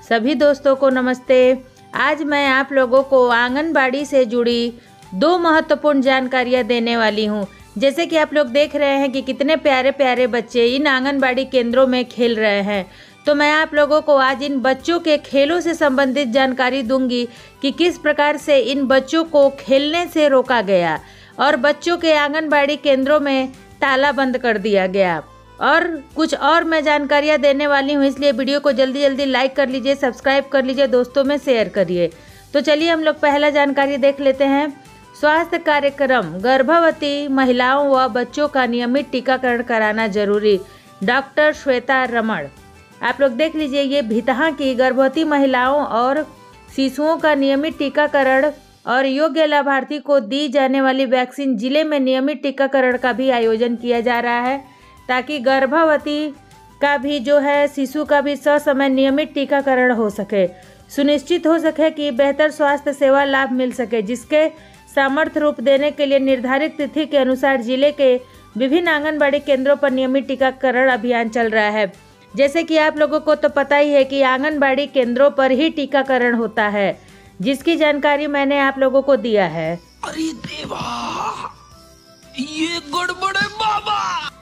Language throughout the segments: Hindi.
सभी दोस्तों को नमस्ते। आज मैं आप लोगों को आंगनबाड़ी से जुड़ी 2 महत्वपूर्ण जानकारियां देने वाली हूं। जैसे कि आप लोग देख रहे हैं कि कितने प्यारे प्यारे बच्चे इन आंगनबाड़ी केंद्रों में खेल रहे हैं, तो मैं आप लोगों को आज इन बच्चों के खेलों से संबंधित जानकारी दूंगी कि किस प्रकार से इन बच्चों को खेलने से रोका गया और बच्चों के आंगनबाड़ी केंद्रों में ताला बंद कर दिया गया। और कुछ और मैं जानकारियां देने वाली हूं, इसलिए वीडियो को जल्दी जल्दी लाइक कर लीजिए, सब्सक्राइब कर लीजिए, दोस्तों में शेयर करिए। तो चलिए हम लोग पहला जानकारी देख लेते हैं। स्वास्थ्य कार्यक्रम, गर्भवती महिलाओं व बच्चों का नियमित टीकाकरण कराना जरूरी। डॉक्टर श्वेता रमण। आप लोग देख लीजिए, ये भितहा की गर्भवती महिलाओं और शिशुओं का नियमित टीकाकरण और योग्य लाभार्थी को दी जाने वाली वैक्सीन जिले में नियमित टीकाकरण का भी आयोजन किया जा रहा है, ताकि गर्भवती का भी जो है शिशु का भी ससमय नियमित टीकाकरण हो सके, सुनिश्चित हो सके कि बेहतर स्वास्थ्य सेवा लाभ मिल सके, जिसके सामर्थ्य रूप देने के लिए निर्धारित तिथि के अनुसार जिले के विभिन्न आंगनबाड़ी केंद्रों पर नियमित टीकाकरण अभियान चल रहा है। जैसे कि आप लोगों को तो पता ही है कि आंगनबाड़ी केंद्रों पर ही टीकाकरण होता है, जिसकी जानकारी मैंने आप लोगों को दिया है। अरे देवा, ये गड़बड़ है बाबा।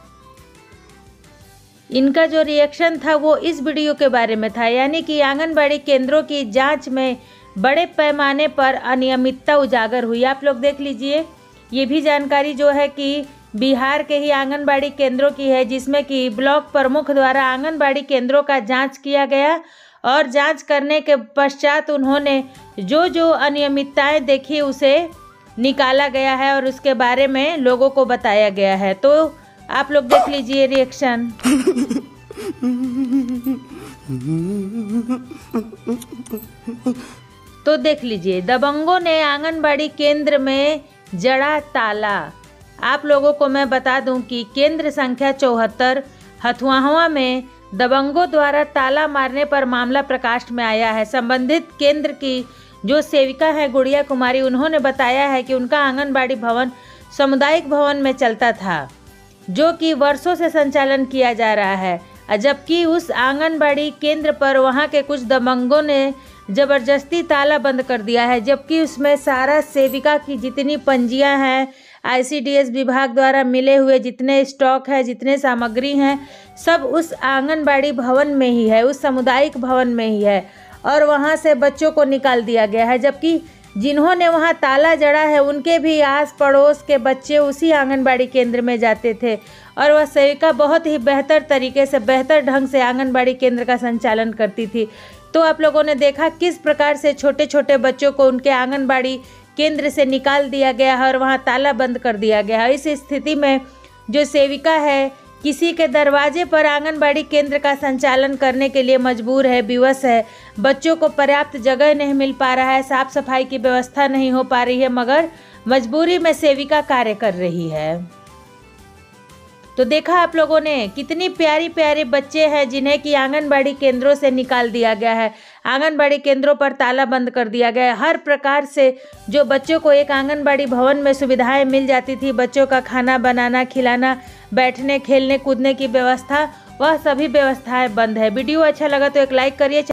इनका जो रिएक्शन था वो इस वीडियो के बारे में था, यानी कि आंगनबाड़ी केंद्रों की जांच में बड़े पैमाने पर अनियमितता उजागर हुई। आप लोग देख लीजिए, ये भी जानकारी जो है कि बिहार के ही आंगनबाड़ी केंद्रों की है, जिसमें कि ब्लॉक प्रमुख द्वारा आंगनबाड़ी केंद्रों का जांच किया गया और जांच करने के पश्चात उन्होंने जो जो अनियमितताएं देखी उसे निकाला गया है और उसके बारे में लोगों को बताया गया है। तो आप लोग देख लीजिए रिएक्शन। तो देख लीजिए, दबंगों ने आंगनबाड़ी केंद्र में जड़ा ताला। आप लोगों को मैं बता दूं कि केंद्र संख्या 74 हथुआवा में दबंगों द्वारा ताला मारने पर मामला प्रकाश में आया है। संबंधित केंद्र की जो सेविका है गुड़िया कुमारी, उन्होंने बताया है कि उनका आंगनबाड़ी भवन सामुदायिक भवन में चलता था, जो कि वर्षों से संचालन किया जा रहा है, जबकि उस आंगनबाड़ी केंद्र पर वहां के कुछ दबंगों ने जबरदस्ती ताला बंद कर दिया है, जबकि उसमें सारा सेविका की जितनी पंजियां हैं, आईसीडीएस विभाग द्वारा मिले हुए जितने स्टॉक है, जितने सामग्री हैं, सब उस आंगनबाड़ी भवन में ही है, उस सामुदायिक भवन में ही है, और वहां से बच्चों को निकाल दिया गया है। जबकि जिन्होंने वहां ताला जड़ा है उनके भी आस पड़ोस के बच्चे उसी आंगनबाड़ी केंद्र में जाते थे, और वह सेविका बहुत ही बेहतर तरीके से, बेहतर ढंग से आंगनबाड़ी केंद्र का संचालन करती थी। तो आप लोगों ने देखा किस प्रकार से छोटे छोटे बच्चों को उनके आंगनबाड़ी केंद्र से निकाल दिया गया है और वहां ताला बंद कर दिया गया है। इस स्थिति में जो सेविका है किसी के दरवाजे पर आंगनबाड़ी केंद्र का संचालन करने के लिए मजबूर है, विवश है। बच्चों को पर्याप्त जगह नहीं मिल पा रहा है, साफ सफाई की व्यवस्था नहीं हो पा रही है, मगर मजबूरी में सेविका कार्य कर रही है। तो देखा आप लोगों ने कितनी प्यारी प्यारी बच्चे हैं जिन्हें कि आंगनबाड़ी केंद्रों से निकाल दिया गया है, आंगनबाड़ी केंद्रों पर ताला बंद कर दिया गया है। हर प्रकार से जो बच्चों को एक आंगनबाड़ी भवन में सुविधाएं मिल जाती थी, बच्चों का खाना बनाना, खिलाना, बैठने, खेलने कूदने की व्यवस्था, वह सभी व्यवस्थाएं बंद है। वीडियो अच्छा लगा तो एक लाइक करिए।